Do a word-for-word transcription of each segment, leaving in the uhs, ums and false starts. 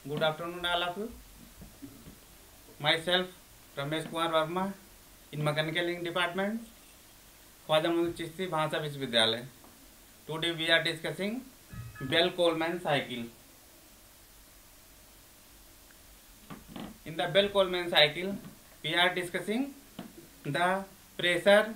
Good afternoon, all of you. Myself, Ramesh Kumar Verma, in Mechanical Engineering Department, Khwaja Muhyiddin Chishti, Bhasa Vishwavidyalaya. Today we are discussing Bell-Coleman cycle. In the Bell-Coleman cycle, we are discussing the pressure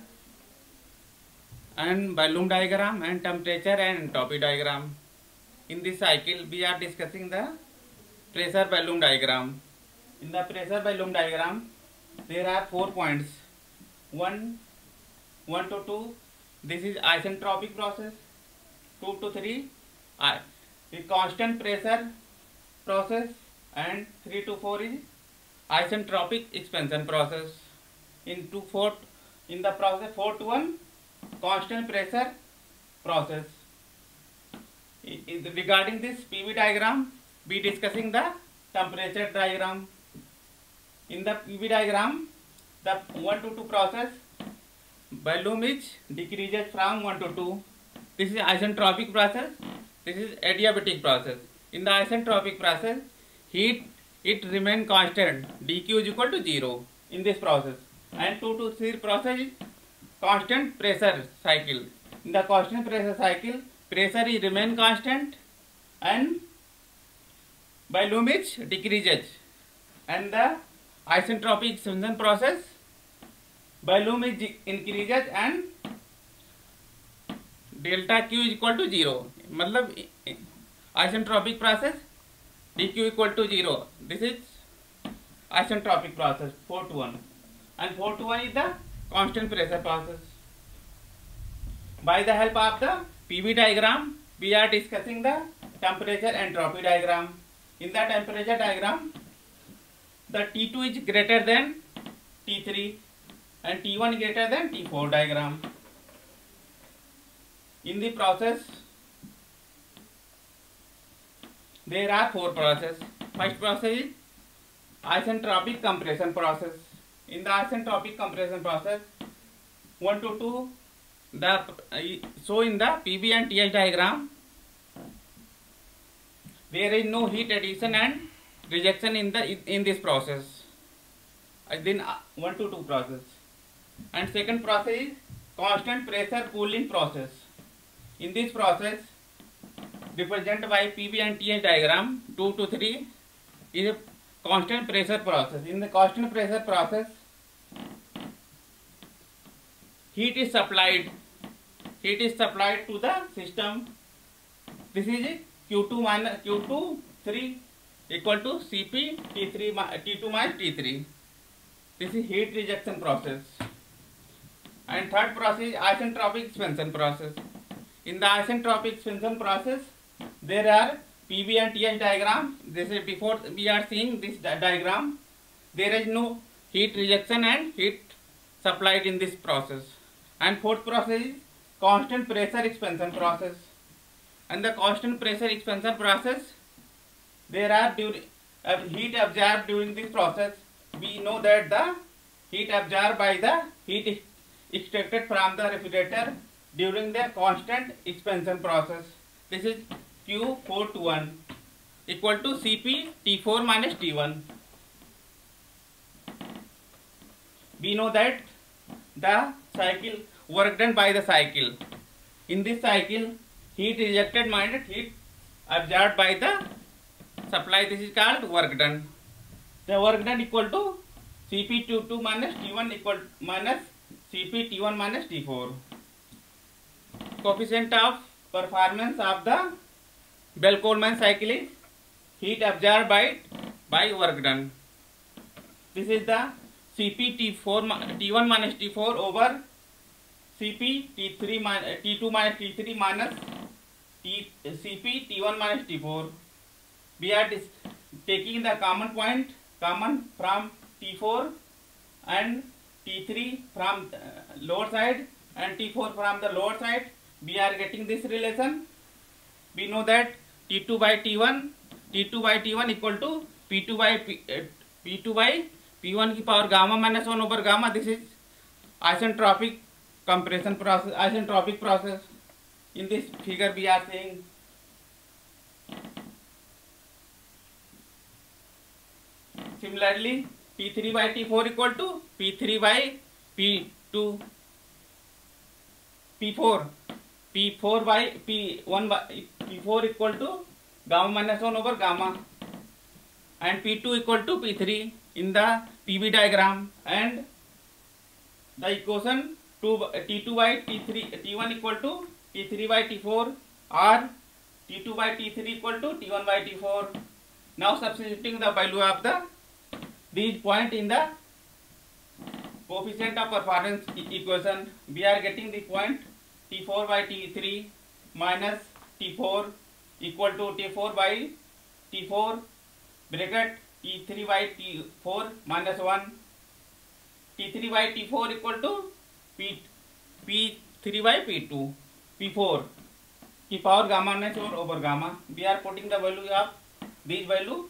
and volume diagram and temperature and entropy diagram. In this cycle, we are discussing the pressure volume diagram. In the pressure volume diagram, there are four points. One, one to two. This is isentropic process. Two to three, I, the constant pressure process, and three to four is isentropic expansion process. In two four, in the process four to one, constant pressure process. I, I, regarding this P V diagram, we discussing the temperature diagram. In the P V diagram, the one to two process, volume is decreases from one to two. This is isentropic process. This is adiabatic process. In the isentropic process, heat it remain constant. dQ is equal to zero in this process. And two to three process is constant pressure cycle. In the constant pressure cycle, pressure is remain constant and volume is decreases. And the isentropic expansion process, volume is increases and delta Q is equal to zero. मतलब isentropic process dQ equal to zero. This is isentropic process four to one, and four to one is the constant pressure process. By the help of the P V diagram, we are discussing the temperature entropy diagram. In the temperature diagram, the T two is greater than T three and T one greater than T four diagram. In the process, there are four processes. First process is isentropic compression process. In the isentropic compression process, one to two, the so in the P V and T H diagram, there is no heat addition and rejection in the in this process. Then one to two process, and second process is constant pressure cooling process. In this process, represented by P V and T H diagram, two to three is a constant pressure process. In the constant pressure process, heat is supplied. Heat is supplied to the system. This is Q two minus Q two three equal to C P T three T two minus T three. This is heat rejection process. And third process is isentropic expansion process. In the isentropic expansion process, there are P V and T H diagram. This is before we are seeing this di diagram. There is no heat rejection and heat supplied in this process. And fourth process is constant pressure expansion process. And the constant pressure expansion process, there are during uh, heat absorbed during this process. We know that the heat absorbed by the heat extracted from the refrigerator during the constant expansion process. This is Q four to one equal to C P T four minus T one. We know that the cycle work done by the cycle. In this cycle, heat rejected minus heat absorbed by the supply. This is called work done. The work done equal to C P T two minus T one equal minus C P T one minus T four. Coefficient of performance of the Bell-Coleman cycle is heat absorbed by by work done. This is the C P T four T one minus T four over C P T three minus T two minus T three minus T C P T one minus T four. We are taking the common point common from T four and T three from lower side and T four from the lower side. We are getting this relation. We know that T two by T one, T two by T one equal to P two by P, uh, P two by P one की power gamma minus one over gamma. This is isentropic compression process, isentropic process. In this figure we are saying Similarly, P three by T four equal to P three by P two, P four, P four by P one by P four equal to gamma minus one over gamma, and P two equal to P three in the P V diagram, and the equation T two by T three, T one equal to T three by T four, or T two by T three equal to T one by T four. Now substituting the value of the these point in the coefficient of performance equation, we are getting the point T four by T three minus T four equal to T four by T four bracket T three by T four minus one. T three by T four equal to P P three by P two, P four की power gamma minus one over gamma. We are putting the value of this value,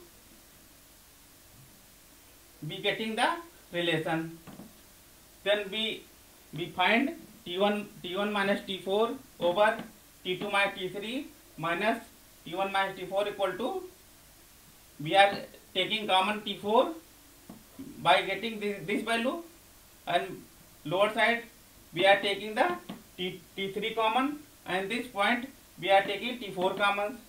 we getting the relation. Then we we find T one T one minus T four over T two minus T three minus T one minus T four equal to, we are taking common T four by getting this, this value, and lower side we are taking the T, T3 common, and this point we are taking T four common.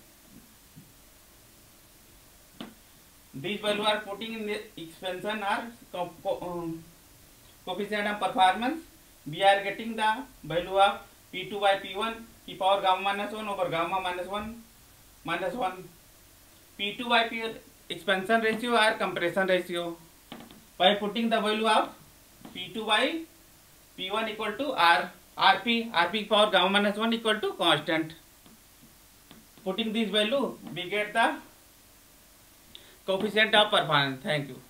These value are putting in the expansion or co co um, coefficient of performance. We are getting the value of P two by P one की power gamma minus one over gamma minus one minus one. P two by P expansion ratio or compression ratio. By putting the value of P two by P one equal to R, Rp, Rp power gamma minus one equal to constant. Putting this value, we get the coefficient of performance. Thank you.